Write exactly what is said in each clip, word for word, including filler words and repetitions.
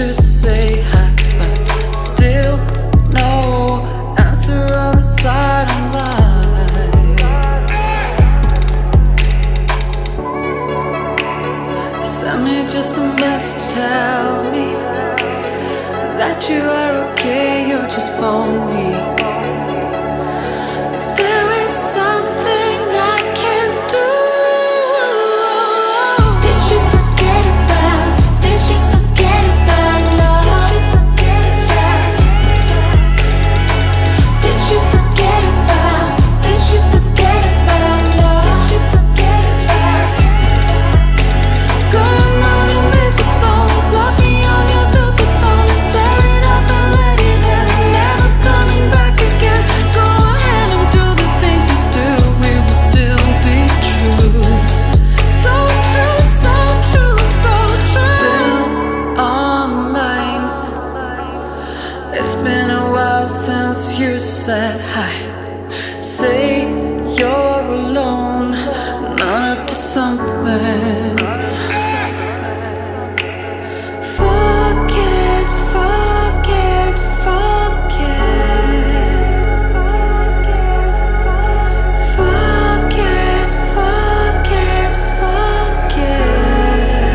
to say hi, but still no answer on the side of mine. Send me just a message, tell me that you are okay, or just phone me. If there is something I can do. Did you forget about, did you forget about love? Did you forget about, did you forget about love? Going on invisible, block me on your stupid phone, tear it up and let it in, never coming back again. Go ahead and do the things you do, we will still be true. So true, so true, so true. Still online. It's been a while since you said hi. Say you're alone, not up to something. Forget, forget, forget. Forget, forget, forget.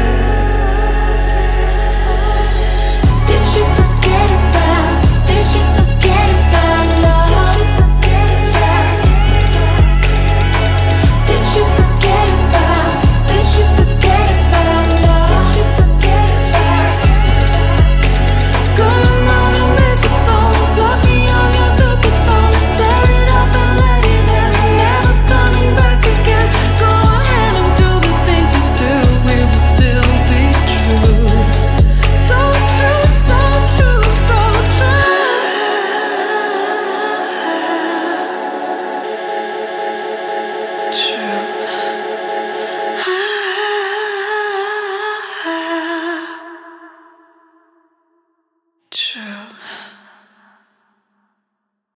Did you forget about, did you forget about love? Did you forget about, did you forget about love? Going on invisible, block me on your stupid phone, tear it up and let it in, never coming back again. Go ahead and do the things you do, we will still be true. So true, so true, so true. True. True.